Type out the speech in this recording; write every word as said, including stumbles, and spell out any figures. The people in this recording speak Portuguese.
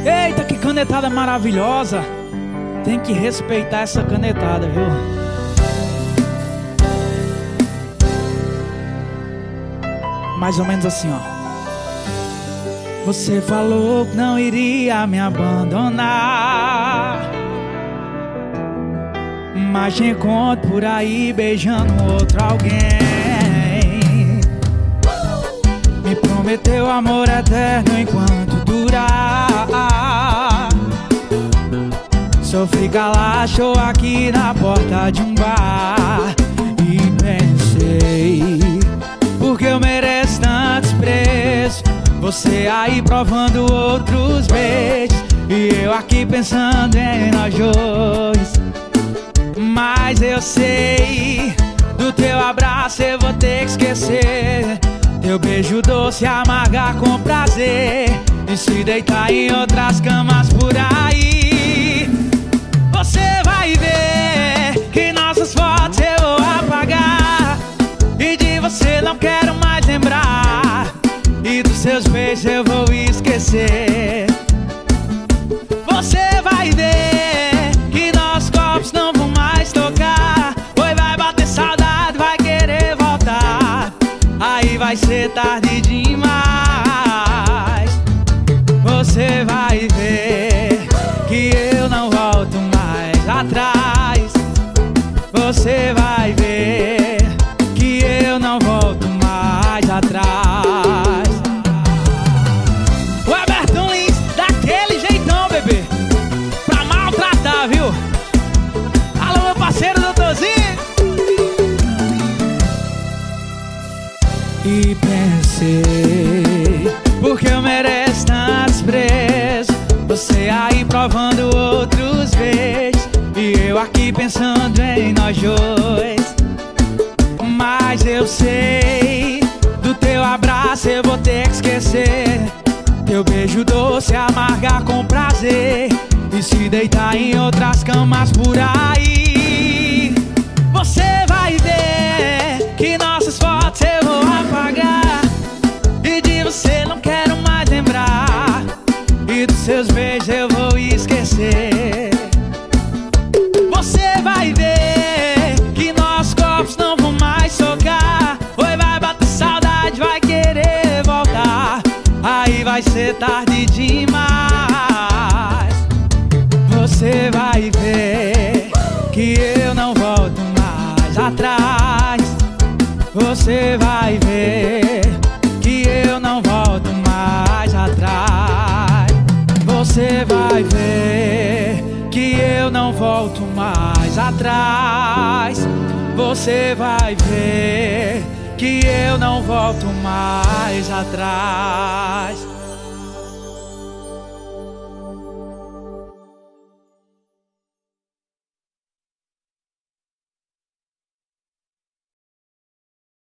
Eita, que canetada maravilhosa. Tem que respeitar essa canetada, viu? Mais ou menos assim, ó. Você falou que não iria me abandonar, mas te encontro por aí beijando outro alguém. Me prometeu amor eterno enquanto durar. Sofri calacho aqui na porta de um bar e pensei, porque eu mereço tantos preços, você aí provando outros beijos e eu aqui pensando em nós dois. Mas eu sei, do teu abraço eu vou ter que esquecer, teu beijo doce amargar com prazer e se deitar em outras camas por aí. Você vai ver que nossas fotos eu vou apagar e de você não quero mais lembrar, e dos seus beijos eu vou esquecer. Você vai ver que nossos corpos não vão mais tocar, oi, vai bater saudade, vai querer voltar, aí vai ser tarde demais. Você vai ver que eu não volto mais atrás. Você vai ver que eu não volto mais atrás. O Everton Lins, daquele jeitão, bebê, pra maltratar, viu? Alô, meu parceiro doutorzinho. E pensei, porque eu mereço tantos preços, você aí provando outros beijos e eu aqui pensando em nós dois. Mas eu sei, do teu abraço eu vou ter que esquecer, teu beijo doce amargar com prazer e se deitar em outras camas por aí. Você vai ver que nossas fotos eu vou apagar e de você não quero mais lembrar, e dos seus beijos eu vou esquecer. Você vai ver que nossos corpos não vão mais tocar, oi, vai bater saudade, vai querer voltar, aí vai ser tarde demais. Você vai ver que eu não volto mais atrás. Você vai ver que eu não volto mais atrás. Você vai ver que eu não volto mais atrás. Você vai ver que eu não volto mais atrás.